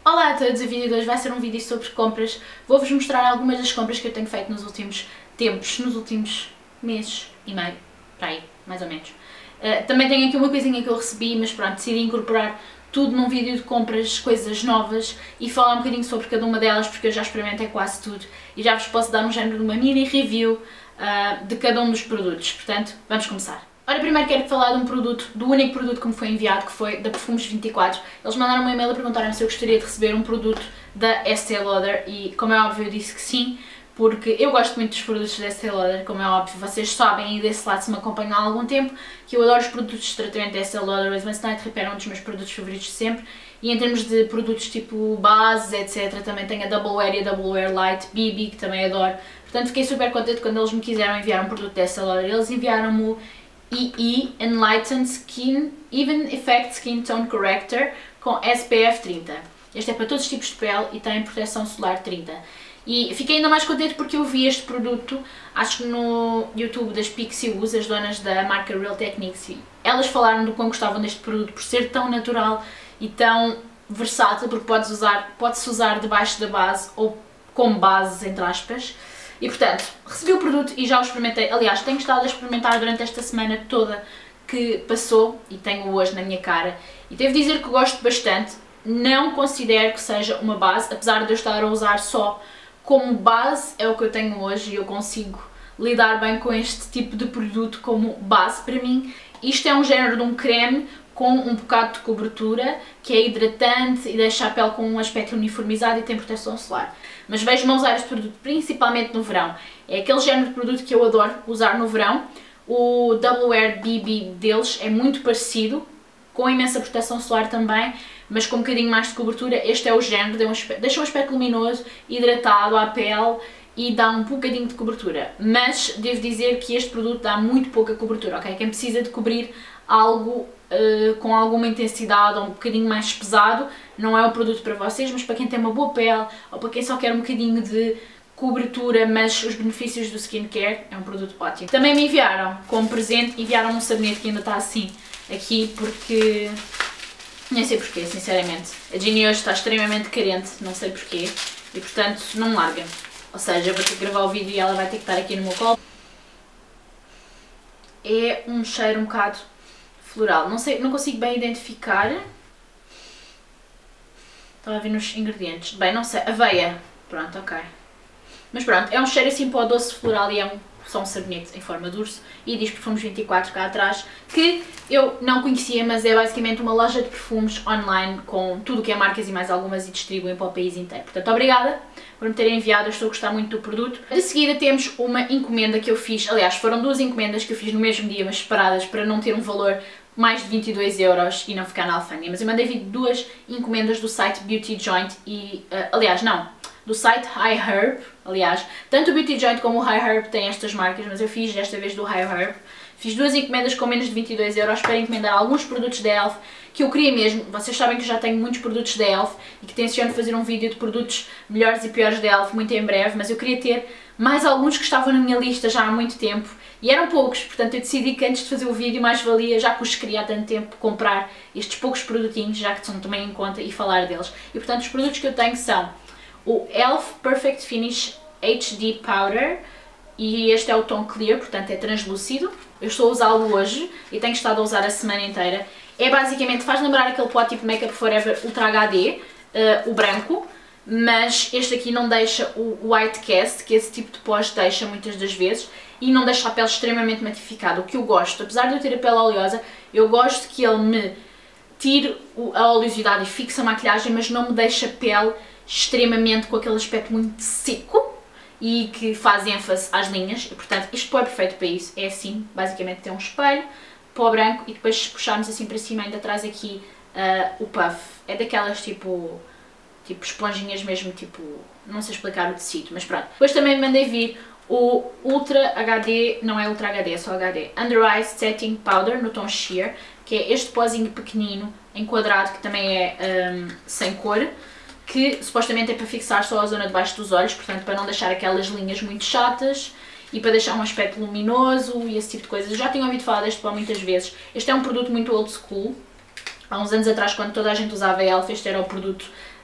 Olá a todos, o vídeo de hoje vai ser um vídeo sobre compras. Vou-vos mostrar algumas das compras que eu tenho feito nos últimos tempos, nos últimos meses e meio, para aí, mais ou menos. Também tenho aqui uma coisinha que eu recebi, mas pronto, decidi incorporar tudo num vídeo de compras, coisas novas, e falar um bocadinho sobre cada uma delas, porque eu já experimentei quase tudo e já vos posso dar um género de uma mini review de cada um dos produtos. Portanto, vamos começar. Ora, primeiro quero falar de um produto, do único produto que me foi enviado, que foi da Perfumes 24. Eles mandaram um e-mail a perguntarem se eu gostaria de receber um produto da Estée Lauder e, como é óbvio, eu disse que sim, porque eu gosto muito dos produtos da Estée Lauder, como é óbvio, vocês sabem, e desse lado se me acompanham há algum tempo, que eu adoro os produtos de tratamento da Estée Lauder. O Advanced Night Repair é um dos meus produtos favoritos de sempre, e em termos de produtos tipo bases, etc, também tenho a Double Wear e a Double Wear Light BB, que também adoro. Portanto, fiquei super contente quando eles me quiseram enviar um produto da Estée Lauder. Eles enviaram-me o EE Enlightened Skin Even Effect Skin Tone Corrector com SPF 30. Este é para todos os tipos de pele e tem proteção solar 30. E fiquei ainda mais contente porque eu vi este produto, acho que no YouTube das Pixie Woo's, as donas da marca Real Techniques, e elas falaram do quão gostavam deste produto por ser tão natural e tão versátil, porque pode-se usar debaixo da base ou como bases, entre aspas. E portanto, recebi o produto e já o experimentei. Aliás, tenho estado a experimentar durante esta semana toda que passou e tenho hoje na minha cara. E devo dizer que gosto bastante. Não considero que seja uma base, apesar de eu estar a usar só como base, é o que eu tenho hoje e eu consigo lidar bem com este tipo de produto como base para mim. Isto é um género de um creme com um bocado de cobertura, que é hidratante e deixa a pele com um aspecto uniformizado e tem proteção solar. Mas vejo-me a usar este produto principalmente no verão. É aquele género de produto que eu adoro usar no verão. O Double Wear BB deles é muito parecido, com imensa proteção solar também, mas com um bocadinho mais de cobertura. Este é o género, deixa um aspecto luminoso, hidratado à pele e dá um bocadinho de cobertura. Mas devo dizer que este produto dá muito pouca cobertura, ok? Quem precisa de cobrir algo com alguma intensidade ou um bocadinho mais pesado, não é o produto para vocês, mas para quem tem uma boa pele ou para quem só quer um bocadinho de cobertura, mas os benefícios do skincare, é um produto ótimo. Também me enviaram, como presente, enviaram um sabonete que ainda está assim, aqui, porque nem sei porquê, sinceramente. A Ginny hoje está extremamente carente, não sei porquê, e portanto não me larga. Ou seja, eu vou ter que gravar o vídeo e ela vai ter que estar aqui no meu colo. É um cheiro um bocado floral, não sei, não consigo bem identificar. Estava a ver nos ingredientes. Bem, não sei, aveia. Pronto, ok. Mas pronto, é um cheiro assim para o doce floral e é só um sabonete em forma de urso. E diz Perfumes 24 cá atrás, que eu não conhecia, mas é basicamente uma loja de perfumes online com tudo o que é marcas e mais algumas e distribuem para o país inteiro. Portanto, obrigada por me terem enviado, eu estou a gostar muito do produto. De seguida temos uma encomenda que eu fiz, aliás, foram duas encomendas que eu fiz no mesmo dia, mas separadas para não ter um valor mais de 22 € e não ficar na alfândega. Mas eu mandei vir duas encomendas do site Beauty Joint e, aliás, não, do site High Herb, aliás, tanto o Beauty Joint como o High Herb têm estas marcas, mas eu fiz desta vez do High Herb. Fiz duas encomendas com menos de 22 € para encomendar alguns produtos da ELF que eu queria mesmo. Vocês sabem que eu já tenho muitos produtos da ELF e que tenciono fazer um vídeo de produtos melhores e piores da ELF muito em breve, mas eu queria ter mais alguns que estavam na minha lista já há muito tempo e eram poucos, portanto eu decidi que antes de fazer o vídeo mais valia, já que os queria há tanto tempo, comprar estes poucos produtinhos, já que são também em conta, e falar deles. E portanto os produtos que eu tenho são o ELF Perfect Finish HD Powder, e este é o tom clear, portanto é translúcido. Eu estou a usá-lo hoje e tenho estado a usar a semana inteira. É basicamente, faz lembrar aquele pó tipo Makeup Forever Ultra HD, o branco, mas este aqui não deixa o white cast, que esse tipo de pós deixa muitas das vezes, e não deixa a pele extremamente matificada, o que eu gosto. Apesar de eu ter a pele oleosa, eu gosto que ele me tire a oleosidade e fixe a maquilhagem, mas não me deixa a pele extremamente com aquele aspecto muito seco e que faz ênfase às linhas, e portanto este pó é perfeito para isso. É assim, basicamente tem um espelho, pó branco, e depois se puxarmos assim para cima ainda traz aqui o puff. É daquelas tipo esponjinhas mesmo, tipo, não sei explicar o tecido, mas pronto. Depois também mandei vir o Ultra HD, não é Ultra HD, é só HD, Under Eye Setting Powder no tom Sheer, que é este pozinho pequenino, em quadrado, que também é sem cor, que supostamente é para fixar só a zona de baixo dos olhos, portanto para não deixar aquelas linhas muito chatas e para deixar um aspecto luminoso e esse tipo de coisas. Eu já tinha ouvido falar deste pó muitas vezes. Este é um produto muito old school. Há uns anos atrás, quando toda a gente usava ELF, este era o produto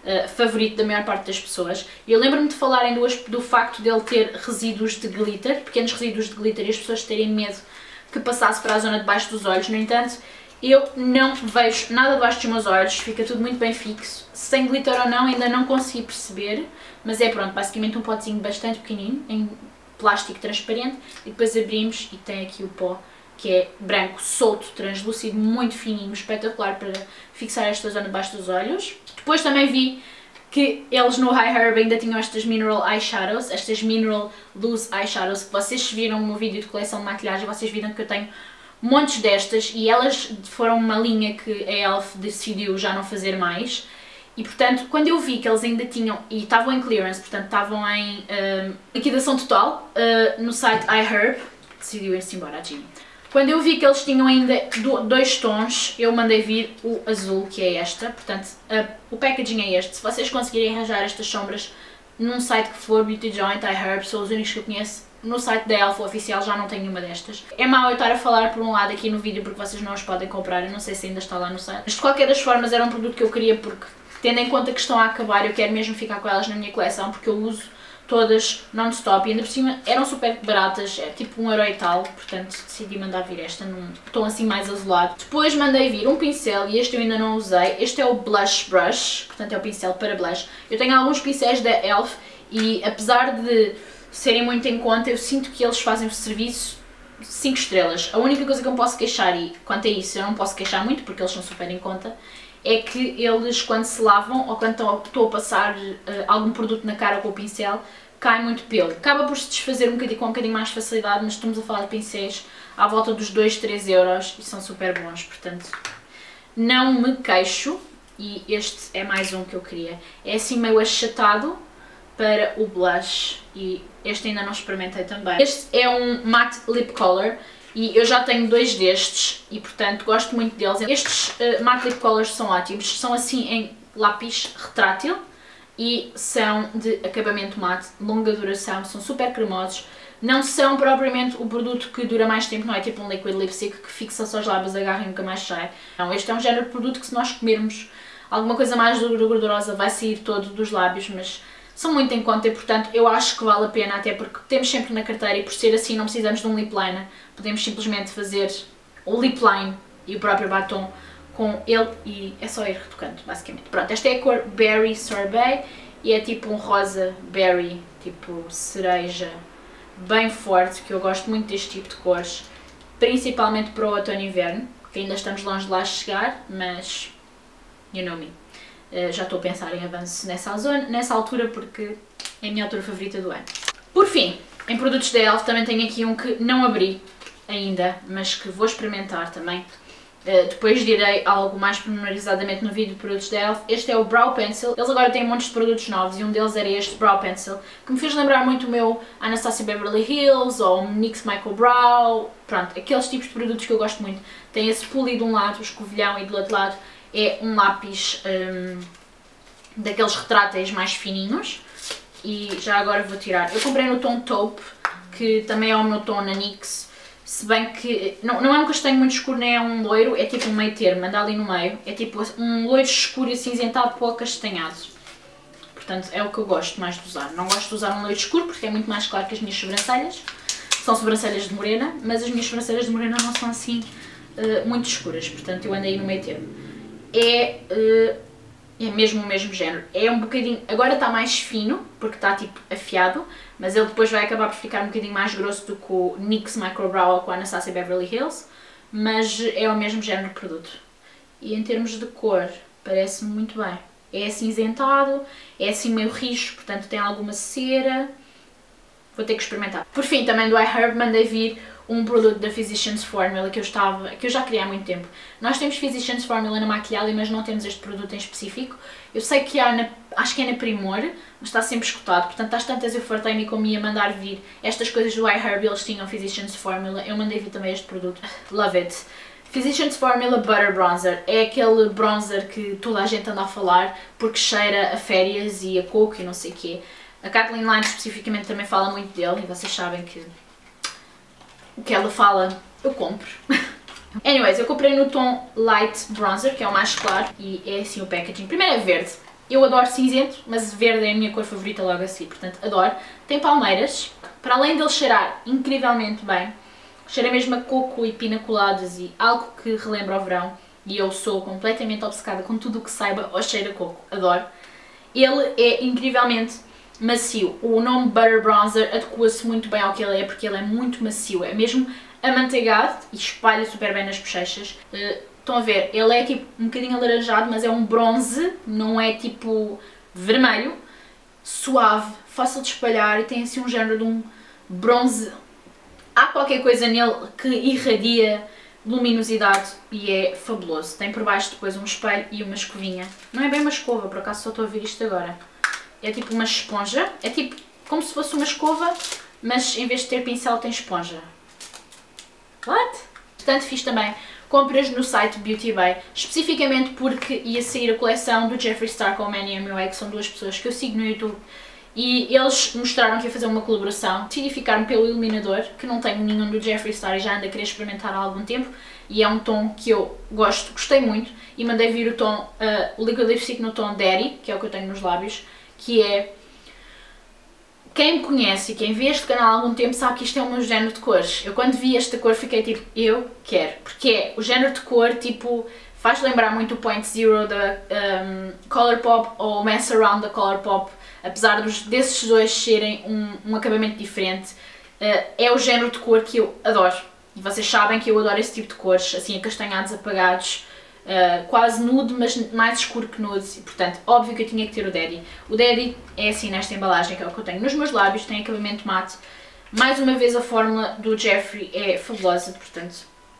favorito da maior parte das pessoas. E eu lembro-me de falarem do facto dele ter resíduos de glitter, pequenos resíduos de glitter, e as pessoas terem medo que passasse para a zona de baixo dos olhos. No entanto, eu não vejo nada debaixo dos meus olhos, fica tudo muito bem fixo. Sem glitter ou não, ainda não consegui perceber, mas é pronto, basicamente um potezinho bastante pequenino, em plástico transparente, e depois abrimos e tem aqui o pó, que é branco, solto, translúcido, muito fininho, espetacular para fixar esta zona debaixo dos olhos. Depois também vi que eles no iHerb ainda tinham estas Mineral Eyeshadows, estas Mineral Loose Eyeshadows, que vocês viram no meu vídeo de coleção de maquilhagem, vocês viram que eu tenho montes destas, e elas foram uma linha que a e.l.f. decidiu já não fazer mais. E portanto, quando eu vi que eles ainda tinham, e estavam em clearance, portanto estavam em liquidação total, no site iHerb, decidiu ir-se embora a Ginny. Quando eu vi que eles tinham ainda 2 tons, eu mandei vir o azul, que é esta, portanto o packaging é este. Se vocês conseguirem arranjar estas sombras num site que for, Beauty Joint, iHerb, são os únicos que eu conheço, no site da e.l.f. oficial já não tenho nenhuma destas. É mau eu estar a falar por um lado aqui no vídeo porque vocês não os podem comprar, eu não sei se ainda está lá no site. Mas de qualquer das formas era um produto que eu queria porque, tendo em conta que estão a acabar, eu quero mesmo ficar com elas na minha coleção porque eu uso todas non-stop e ainda por cima eram super baratas, é tipo 1€ e tal, portanto decidi mandar vir esta num tom assim mais azulado. Depois mandei vir um pincel e este eu ainda não usei, este é o Blush Brush, portanto é o pincel para blush. Eu tenho alguns pincéis da e.l.f. e apesar de serem muito em conta, eu sinto que eles fazem o serviço 5 estrelas. A única coisa que eu me posso queixar, e quanto a isso eu não posso queixar muito porque eles são super em conta, é que eles quando se lavam ou quando estou a passar algum produto na cara com o pincel, cai muito pelo. Acaba por se desfazer com um bocadinho mais de facilidade, mas estamos a falar de pincéis à volta dos 2-3€ e são super bons, portanto não me queixo. E este é mais um que eu queria. É assim meio achatado para o blush e este ainda não experimentei também. Este é um Matte Lip Color e eu já tenho 2 destes e portanto gosto muito deles. Estes Matte Lip Colors são ótimos, são assim em lápis retrátil e são de acabamento mate, longa duração, são super cremosos. Não são propriamente o produto que dura mais tempo, não é tipo um liquid lipstick que fixa só os lábios, agarra e nunca mais sai. Não, este é um género de produto que se nós comermos alguma coisa mais gordurosa vai sair todo dos lábios, mas são muito em conta e portanto eu acho que vale a pena, até porque temos sempre na carteira e por ser assim não precisamos de um lip liner, podemos simplesmente fazer o lip line e o próprio batom com ele e é só ir retocando basicamente. Pronto, esta é a cor Berry Sorbet e é tipo um rosa berry, tipo cereja, bem forte, que eu gosto muito deste tipo de cores, principalmente para o outono e inverno, que ainda estamos longe de lá chegar, mas you know me. Já estou a pensar em avanço nessa altura porque é a minha altura favorita do ano. Por fim, em produtos da e.l.f. também tenho aqui um que não abri ainda, mas que vou experimentar também. Depois direi algo mais pormenorizadamente no vídeo de produtos da e.l.f. Este é o Brow Pencil. Eles agora têm montes de produtos novos e um deles era este Brow Pencil, que me fez lembrar muito o meu Anastasia Beverly Hills ou o NYX Micro Brow. Pronto, aqueles tipos de produtos que eu gosto muito. Tem esse poli de um lado, o escovilhão, e do outro lado é um lápis daqueles retráteis mais fininhos. E já agora vou tirar. Eu comprei no tom Taupe, que também é o meu tom na NYX. Se bem que não é um castanho muito escuro, nem é um loiro, é tipo um meio termo, anda ali no meio. É tipo um loiro escuro e acinzentado para o castanhado. Portanto, é o que eu gosto mais de usar. Não gosto de usar um loiro escuro porque é muito mais claro que as minhas sobrancelhas. São sobrancelhas de morena, mas as minhas sobrancelhas de morena não são assim muito escuras. Portanto, eu ando aí no meio termo. É mesmo o mesmo género. É um bocadinho... Agora está mais fino, porque está tipo afiado, mas ele depois vai acabar por ficar um bocadinho mais grosso do que o NYX Micro Brow ou com a Anastasia Beverly Hills, mas é o mesmo género de produto. E em termos de cor, parece-me muito bem. É acinzentado, é assim meio rijo, portanto tem alguma cera. Vou ter que experimentar. Por fim, também do iHerb mandei vir um produto da Physicians Formula que eu já queria há muito tempo. Nós temos Physicians Formula na maquilhagem, mas não temos este produto em específico. Eu sei que há, acho que é na Primor, mas está sempre esgotado. Portanto, às tantas eu fartei-me como ia mandar vir estas coisas do iHerb, eles tinham Physicians Formula. Eu mandei vir também este produto. Love it. Physicians Formula Butter Bronzer. É aquele bronzer que toda a gente anda a falar porque cheira a férias e a coco e não sei o quê. A Kathleen Line especificamente também fala muito dele e vocês sabem que o que ela fala, eu compro. Anyways, eu comprei no tom Light Bronzer, que é o mais claro, e é assim o packaging. Primeiro é verde, Eu adoro cinzento, mas verde é a minha cor favorita logo assim, portanto adoro. Tem palmeiras, para além dele cheirar incrivelmente bem, cheira mesmo a coco e pina coladas e algo que relembra o verão. E eu sou completamente obcecada com tudo o que saiba ou cheira a coco, adoro. Ele é incrivelmente macio. O nome Butter Bronzer adequa-se muito bem ao que ele é, porque ele é muito macio. É mesmo amanteigado e espalha super bem nas bochechas. Estão a ver? Ele é tipo um bocadinho alaranjado, mas é um bronze, não é tipo vermelho. Suave, fácil de espalhar e tem assim um género de um bronze. Há qualquer coisa nele que irradia luminosidade e é fabuloso. Tem por baixo depois um espelho e uma escovinha. Não é bem uma escova, por acaso só estou a ver isto agora. É tipo uma esponja. É tipo como se fosse uma escova, mas em vez de ter pincel tem esponja. What? Portanto, fiz também compras no site Beauty Bay, especificamente porque ia sair a coleção do Jeffree Star com o Manny MUA, que são duas pessoas que eu sigo no YouTube. E eles mostraram que ia fazer uma colaboração. Decidi ficar-me pelo iluminador, que não tenho nenhum do Jeffree Star e já ando a querer experimentar há algum tempo. E é um tom que eu gostei muito. E mandei vir o tom, o Liquid Lipstick no tom Daddy, que é o que eu tenho nos lábios. Que é... Quem me conhece e quem vê este canal há algum tempo sabe que isto é o meu género de cores. Eu quando vi esta cor fiquei tipo, eu quero. Porque é o género de cor, tipo... Faz lembrar muito o Point Zero da Colourpop ou o Mess Around da Colourpop. Apesar desses dois serem um acabamento diferente, é o género de cor que eu adoro. E vocês sabem que eu adoro esse tipo de cores, assim acastanhados, apagados, quase nude, mas mais escuro que nude. E, portanto, óbvio que eu tinha que ter o Daddy. O Daddy é assim nesta embalagem, que é o que eu tenho nos meus lábios, tem acabamento mate. Mais uma vez a fórmula do Jeffree é fabulosa, portanto,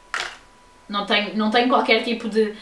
não tenho qualquer tipo de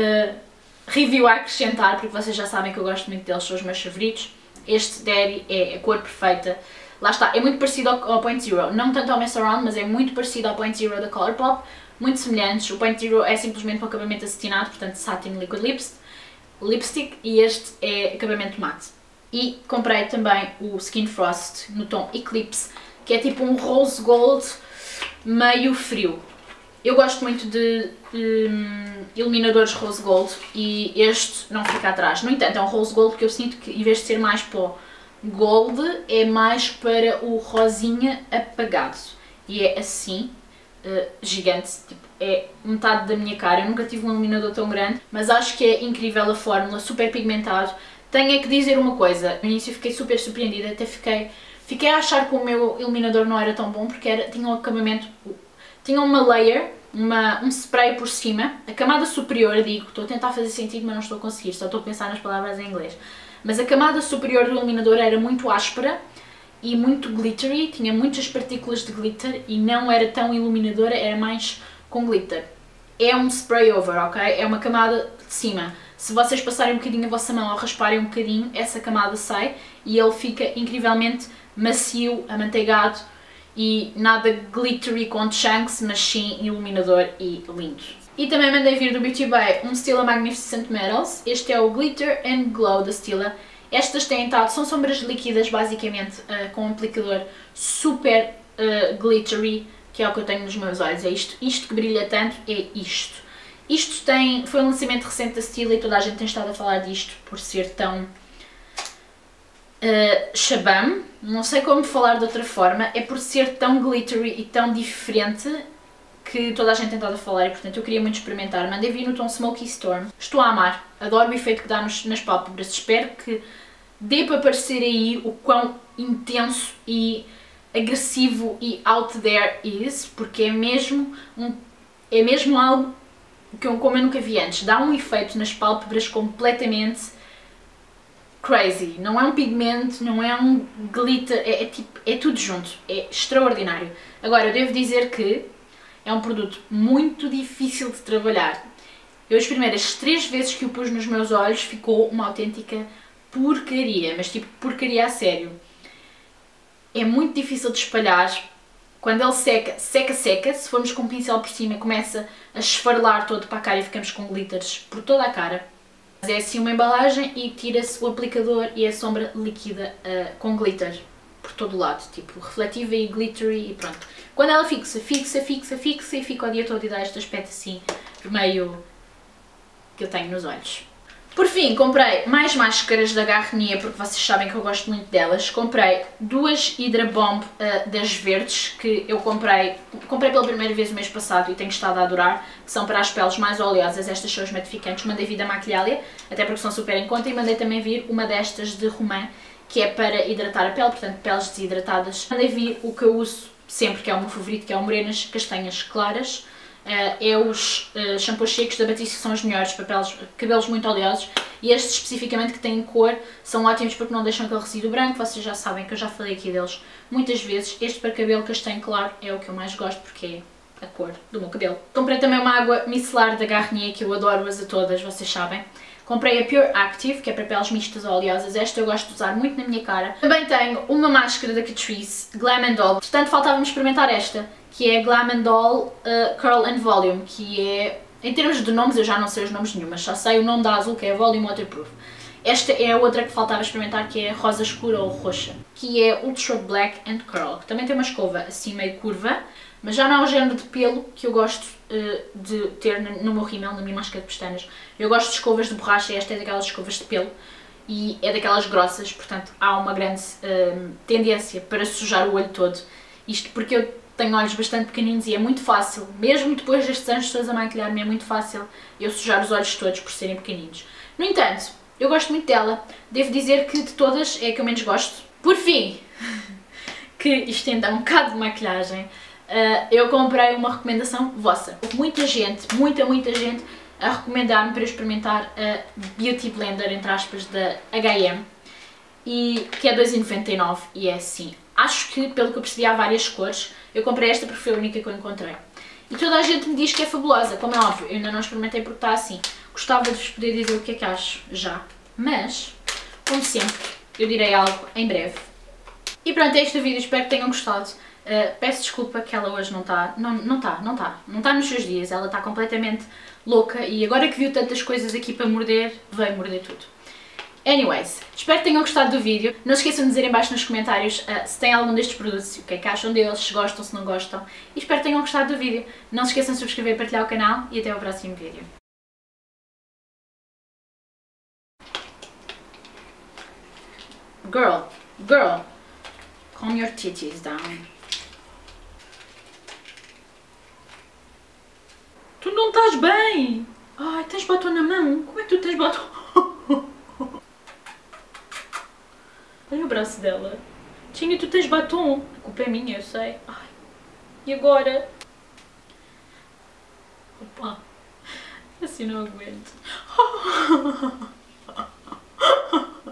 review a acrescentar, porque vocês já sabem que eu gosto muito deles, são os meus favoritos. Este Daddy é a cor perfeita. Lá está, é muito parecido ao Point Zero. Não tanto ao Mess Around, mas é muito parecido ao Point Zero da Colourpop. Muito semelhantes. O Point Zero é simplesmente um acabamento acetinado, portanto Satin Liquid Lipstick. E este é acabamento mate. E comprei também o Skin Frost no tom Eclipse, que é tipo um rose gold meio frio. Eu gosto muito de iluminadores rose gold e este não fica atrás. No entanto, é um rose gold que eu sinto que em vez de ser mais para o gold, é mais para o rosinha apagado. E é assim, gigante, tipo, é metade da minha cara. Eu nunca tive um iluminador tão grande, mas acho que é incrível a fórmula, super pigmentado. Tenho que dizer uma coisa, no início fiquei super surpreendida, até fiquei a achar que o meu iluminador não era tão bom, porque tinha um acabamento... Tinha uma layer, um spray por cima, a camada superior, estou a tentar fazer sentido, mas não estou a conseguir, só estou a pensar nas palavras em inglês. Mas a camada superior do iluminador era muito áspera e muito glittery, tinha muitas partículas de glitter e não era tão iluminadora, era mais com glitter. É um spray over, ok? É uma camada de cima. Se vocês passarem um bocadinho a vossa mão ou rasparem um bocadinho, essa camada sai e ele fica incrivelmente macio, amanteigado, e nada glittery com chunks, mas sim iluminador e lindo. E também mandei vir do Beauty Bay um Stila Magnificent Metals. Este é o Glitter and Glow da Stila. Estas têm estado, são sombras líquidas basicamente, com um aplicador super glittery, que é o que eu tenho nos meus olhos. É isto que brilha tanto, é isto. Isto foi um lançamento recente da Stila e toda a gente tem estado a falar disto por ser tão... Shabam, não sei como falar de outra forma, é por ser tão glittery e tão diferente que toda a gente tem estado a falar e portanto eu queria muito experimentar. Mandei vir no tom Smoky Storm. Estou a amar, adoro o efeito que dá nas pálpebras, espero que dê para parecer aí o quão intenso e agressivo e out there is, porque é mesmo algo como eu nunca vi antes, dá um efeito nas pálpebras completamente crazy, não é um pigmento, não é um glitter, é tudo junto, é extraordinário. Agora, eu devo dizer que é um produto muito difícil de trabalhar. Eu as primeiras 3 vezes que o pus nos meus olhos ficou uma autêntica porcaria, mas tipo porcaria a sério. É muito difícil de espalhar, quando ele seca, se formos com um pincel por cima começa a esfarelar todo para a cara e ficamos com glitters por toda a cara. É assim uma embalagem e tira-se o aplicador e a sombra líquida com glitter por todo o lado, tipo refletiva e glittery e pronto. Quando ela fixa e fica o dia todo e dá este aspecto assim vermelho que eu tenho nos olhos. Por fim, comprei mais máscaras da Garnier, porque vocês sabem que eu gosto muito delas. Comprei duas Hydra Bomb das verdes, que eu comprei pela primeira vez o mês passado e tenho estado a adorar, que são para as peles mais oleosas. Estas são as matificantes. Mandei vir da Maquilhalia, até porque são super em conta, e mandei também vir uma destas de Romã, que é para hidratar a pele, portanto peles desidratadas. Mandei vir o que eu uso sempre, que é o meu favorito, que é o Morenas Castanhas Claras. É os shampoos secos da Batiste, que são os melhores para cabelos muito oleosos, e estes especificamente que têm cor são ótimos porque não deixam aquele resíduo branco. Vocês já sabem que eu já falei aqui deles muitas vezes. Este para cabelo castanho claro é o que eu mais gosto porque é a cor do meu cabelo. Comprei também uma água micelar da Garnier, que eu adoro-as a todas, vocês sabem. Comprei a Pure Active, que é para peles mistas ou oleosas. Esta eu gosto de usar muito na minha cara. Também tenho uma máscara da Catrice, Glam & Doll. Portanto, faltava-me experimentar esta, que é Glam & Doll Curl and Volume, que é, em termos de nomes, eu já não sei os nomes nenhum, mas só sei o nome da azul, que é Volume Waterproof. Esta é a outra que faltava experimentar, que é rosa escura ou roxa, que é Ultra Black and Curl, que também tem uma escova assim meio curva, mas já não é o género de pelo que eu gosto de ter no meu rímel, na minha máscara de pestanas. Eu gosto de escovas de borracha, esta é daquelas escovas de pelo e é daquelas grossas, portanto há uma grande tendência para sujar o olho todo. Isto porque eu tenho olhos bastante pequeninos e é muito fácil, mesmo depois destes anos todos a maquilhar-me, é muito fácil eu sujar os olhos todos por serem pequeninos. No entanto, eu gosto muito dela, devo dizer que de todas é a que eu menos gosto. Por fim, que isto ainda é um bocado de maquilhagem, eu comprei uma recomendação vossa. Houve muita gente, muita gente a recomendar-me para eu experimentar a Beauty Blender, entre aspas, da H&M, e que é 2,99 e é assim. Acho que, pelo que eu percebi, há várias cores. Eu comprei esta porque foi a única que eu encontrei. E toda a gente me diz que é fabulosa, como é óbvio, eu ainda não experimentei porque está assim. Gostava de vos poder dizer o que é que acho já, mas, como sempre, eu direi algo em breve. E pronto, é este o vídeo, espero que tenham gostado. Peço desculpa que ela hoje não está nos seus dias, ela está completamente louca e agora que viu tantas coisas aqui para morder, veio morder tudo. Anyways, espero que tenham gostado do vídeo. Não se esqueçam de dizer em baixo nos comentários se têm algum destes produtos, o que é que acham deles, se gostam, se não gostam. E espero que tenham gostado do vídeo. Não se esqueçam de subscrever e partilhar o canal e até ao próximo vídeo. Girl, calm your titties down. Tu não estás bem! Ai, tens batom na mão? Como é que tu tens batom? Olha o braço dela. Tinha, tu tens batom. A culpa é minha, eu sei. Ai. E agora? Opa. Assim não aguento.